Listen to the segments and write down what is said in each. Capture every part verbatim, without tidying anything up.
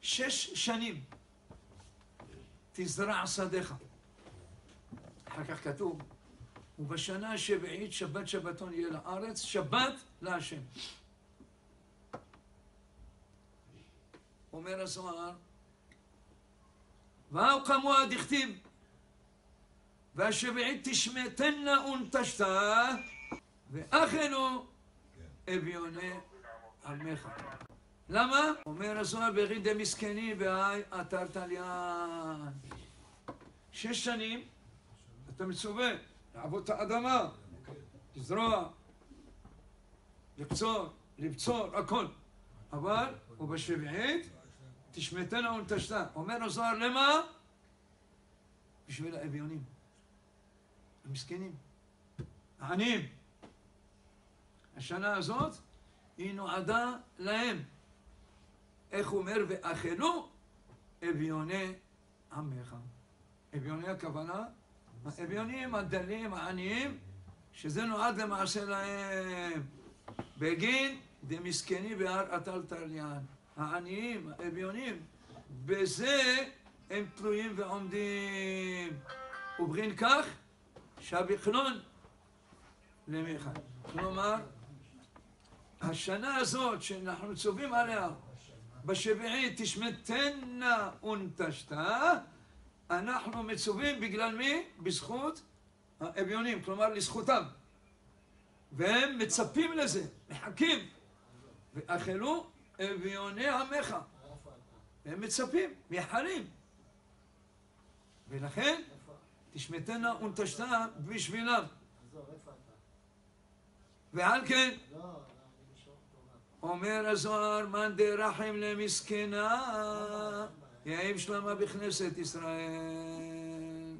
שש שנים תזרע שדיך. אחר כך כתוב, ובשנה השביעית שבת שבתון יהיה לארץ, שבת להשם. אומר הזוהר, ואו כמוה דכתיב, והשביעית תשמטנה ונטשתה, ואכלו אביוני עמך. למה? אומר הזוהר, ברי דמסכני והי אתר תליין. שש שנים אתה מצווה לעבוד את האדמה, לזרוע, לקצור, לבצור, הכל. אבל, ובשביעית תשמטנה ונטשתה. אומר הזוהר, למה? בשביל האביונים, המסכנים, העניים. השנה הזאת היא נועדה להם. איך הוא אומר? ואכלו אביוני עמך. אביוני הכוונה, האביונים הדלים, העניים, שזה נועד למעשה להם. בגין דמסכני בהר אתר תליין. העניים, האביונים, בזה הם תלויים ועומדים. ובכן כך, שהבכלון למיכה. כלומר, השנה הזאת שאנחנו מצווים עליה, בשביעית תשמטנה ונטשתה, אנחנו מצווים בגלל מי? בזכות האביונים, כלומר לזכותם. והם מצפים לזה, מחכים. ואכלו אביוני עמך. הם מצפים, מייחלים. ולכן תשמטנה ונטשתה בשבילם. ועל כן אומר הזוהר, מאן דרחם למסכנה יהב שלמה בכנסת ישראל.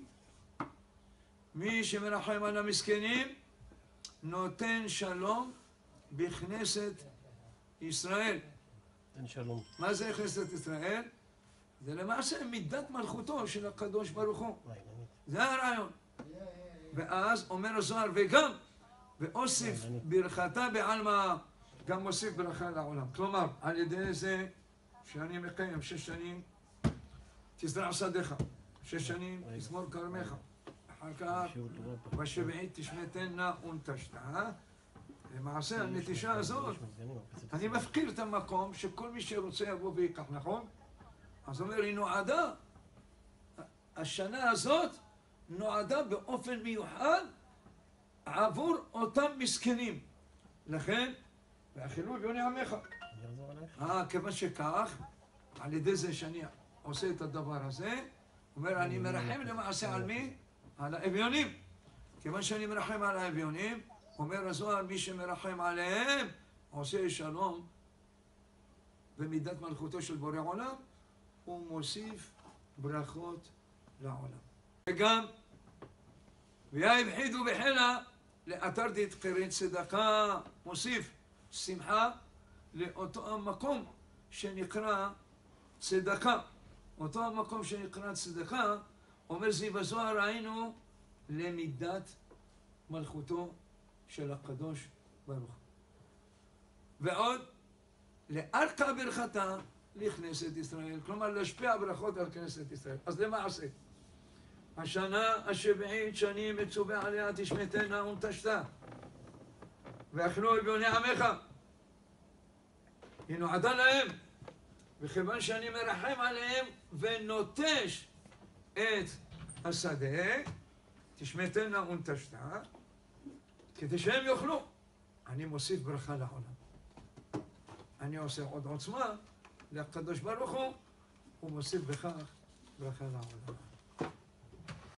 מי שמרחם על המסכנים נותן שלום בכנסת ישראל. נותן שלום. מה זה כנסת ישראל? זה למעשה מידת מלכותו של הקדוש ברוך הוא. זה הרעיון. ואז אומר הזוהר, וגם ואוסיף ברכתה בעלמא, גם מוסיף ברכה לעולם. כלומר, על ידי זה שאני מקיים שש שנים תזרע שדיך, שש שנים תזמור כרמך, אחר כך בשביעית תשמטנה ונטשתה. למעשה הנטישה הזאת, אני מפקיר את המקום שכל מי שרוצה יבוא ויקח, נכון? אז אומר, היא נועדה, השנה הזאת נועדה באופן מיוחד עבור אותם מסכנים. לכן, ואכלו אביוני עמך. אה, כיוון שכך, על ידי זה שאני עושה את הדבר הזה, אומר, אני מרחם למעשה על מי? על האביונים. כיוון שאני מרחם על האביונים, אומר הזוהר, מי שמרחם עליהם, עושה שלום במידת מלכותו של בורא עולם, הוא מוסיף ברכות לעולם. וגם, ויבחידו בחילה לאתר דתקרית צדקה, מוסיף שמחה לאותו המקום שנקרא צדקה. אותו המקום שנקרא צדקה, אומר זיו הזוהר, ראינו למידת מלכותו של הקדוש ברוך הוא. ועוד, לארכה ברכתה לכנסת ישראל, כלומר להשפיע ברכות על כנסת ישראל. אז למעשה, השנה השביעית שאני מצווה עליה תשמטנה ונטשתה, ואכלו אביוני עמך, היא נועדה להם, וכיוון שאני מרחם עליהם ונוטש את השדה, תשמטנה ונטשתה, כדי שהם יאכלו, אני מוסיף ברכה לעולם. אני עושה עוד עוצמה לקדוש ברוך הוא, ומוסיף בכך ברכה לעולם.